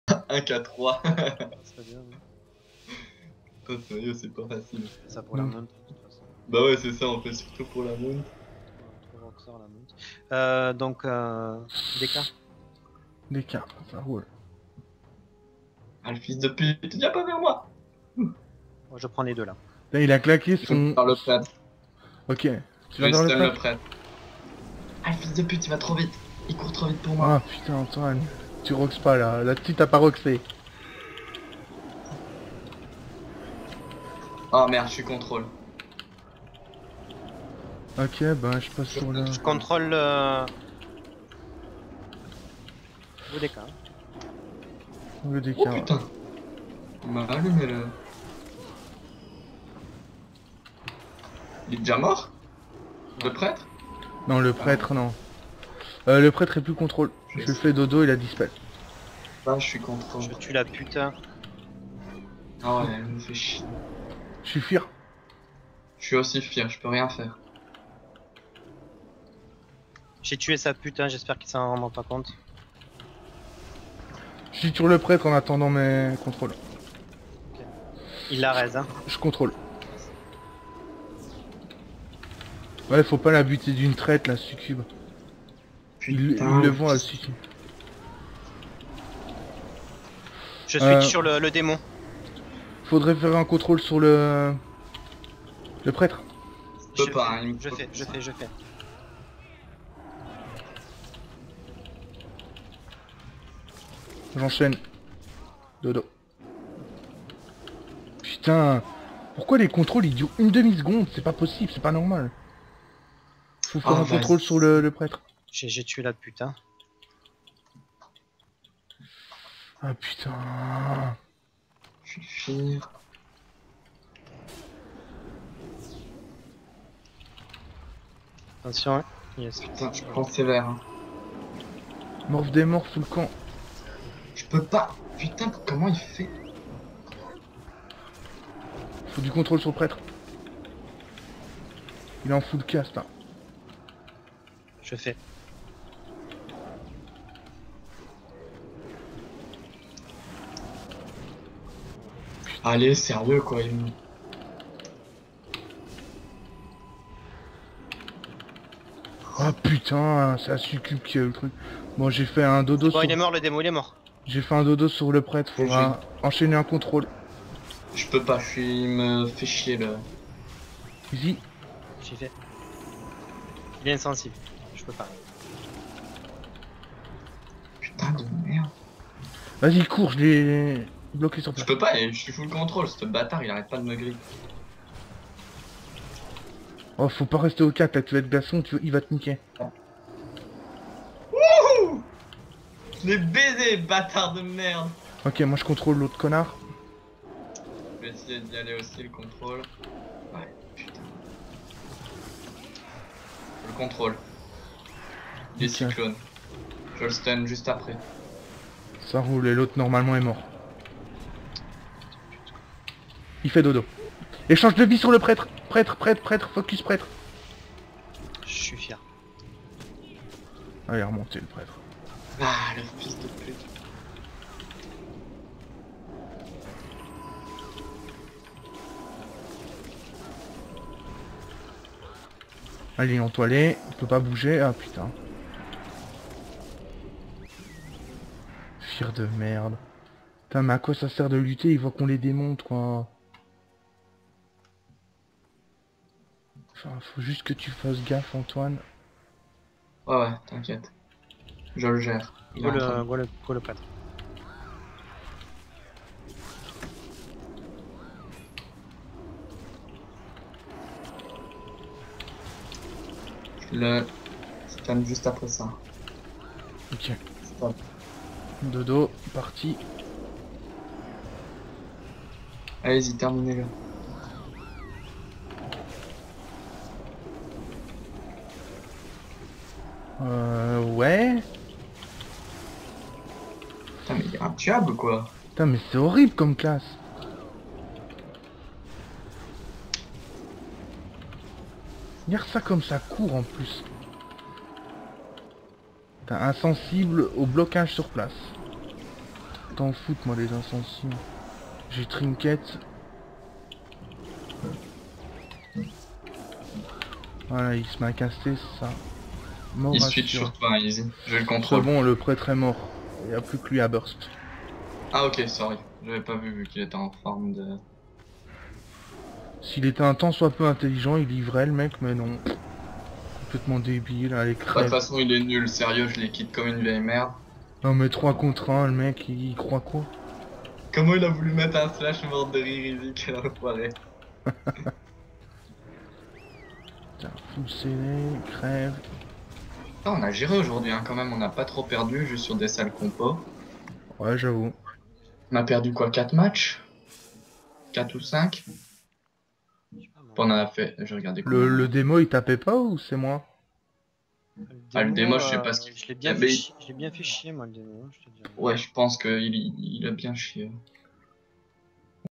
Un k 3. Ça serait bien, oui. Putain, sérieux, c'est pas facile. Je fais ça pour la montre, de toute façon. Bah ouais, c'est ça, on fait surtout pour la montre. Trop rockstar la montre. Donc, DK. Des cas, ça roule. Ah, le fils de pute, viens pas vers moi. Moi, je prends les deux là. Là, il a claqué Je veux son... faire le prêtre. Ok. Tu Je vas vais vers le stun le prêtre? prêtre. Ah, le fils de pute, il va trop vite. Il court trop vite pour moi. Ah putain Antoine, tu roxes pas là, là-dessus t'as pas roxé. Oh merde, je suis contrôle. Ok, bah je passe sur là. Je contrôle le DK. Le DK. Oh putain. Il m'a allumé le... Il est déjà mort? Le prêtre? Non, le prêtre, non. Le prêtre est plus contrôle. Je Je fais dodo, il a dispel. Bah, je suis contrôle. Je tue la putain. Ah ouais, elle me fait chier. Je suis fier. Je suis aussi fier, je peux rien faire. J'ai tué sa putain, j'espère qu'il s'en rend pas compte. Je suis sur le prêtre en attendant mes contrôles. Il la raise, hein. Je contrôle. Ouais, faut pas la buter d'une traite, la succube. Ils le vont à succube. Je suis sur le démon. Faudrait faire un contrôle sur le prêtre. Je peux pas, hein, je fais. J'enchaîne. Dodo. Putain. Pourquoi les contrôles ils durent une demi-seconde? C'est pas possible, c'est pas normal. Faut faire un contrôle sur le prêtre. J'ai tué la putain. Ah putain. Je suis fier. Attention, hein. Yes. Putain, je prends sévère. Hein. Morph des morts sous le camp. Je peux pas. Putain, comment il fait? Faut du contrôle sur le prêtre. Il est en full cast là. Je fais. Allez, sérieux quoi, il me... Ah putain, c'est la succube qui a eu le truc. Bon, j'ai fait un dodo Bon, sur... il est mort, le démon, il est mort. J'ai fait un dodo sur le prêtre, faudra enchaîner un contrôle. Je peux pas, il me fait chier le... Easy. J'ai fait. Il est insensible. Je peux pas. Putain de merde. Vas-y, cours, je l'ai bloqué sur Je place. peux pas, je suis full contrôle, ce bâtard il arrête pas de me griller. Oh, faut pas rester au 4, là, tu vas être glaçon, il va te niquer. Wouhou! Je l'ai baisé, bâtard de merde! Ok, moi je contrôle l'autre connard. Je vais essayer d'y aller aussi, le contrôle. Ouais, putain. Le contrôle. Des Ok. cyclones. Je le stun juste après. Ça roule et l'autre normalement est mort. Il fait dodo. Échange de vie sur le prêtre. Prêtre, focus prêtre. Je suis fier. Allez, remonter le prêtre. Ah, le fils de pute. Allez, il est entoilé, il peut pas bouger. Ah putain. Fier de merde. Putain, mais à quoi ça sert de lutter? Il voit qu'on les démonte, quoi. Enfin, faut juste que tu fasses gaffe, Antoine. Ouais, t'inquiète. Je le gère. Il est en train de- Go le prêtre. Je le stun juste après ça. Ok. Stop. Dodo, parti. Allez-y, terminez-le. Ouais. Putain, mais il est intuable quoi. Putain, mais c'est horrible comme classe. Regarde ça comme ça court en plus. T'as insensible au blocage sur place. t'en foutre, moi, les incensies. J'ai trinket. Voilà, il se m'a cassé, ça. Mort Il à switch sûr. sur toi, hein, Easy. Je le C'est contrôle. bon, le prêtre est mort. Il n'y a plus que lui à burst. Ah ok, sorry. J'avais pas vu qu'il était en forme de... S'il était un tant soit peu intelligent, il livrait le mec, mais non. Complètement débile, allez, Bah, de toute crève. façon, il est nul, sérieux, je les quitte comme une vieille merde. Non, mais 3 contre 1, le mec, il croit quoi? Comment il a voulu mettre un slash mort de rire, Easy, quel enfoiré. Putain, full scellé, crève. Ah, on a géré aujourd'hui, hein, quand même, on n'a pas trop perdu, juste sur des sales compos. Ouais, j'avoue. On a perdu quoi, 4 matchs 4 ou 5? Je sais pas, moi. On en a fait, j'ai regardé combien. Le démo, il tapait pas ou c'est moi? Ah, le démo, je sais pas ce qu'il je l'ai fait. bien, Mais- je l'ai bien fait chier, moi, le démo, hein, je te dis. Ouais, je pense qu'il a bien chié.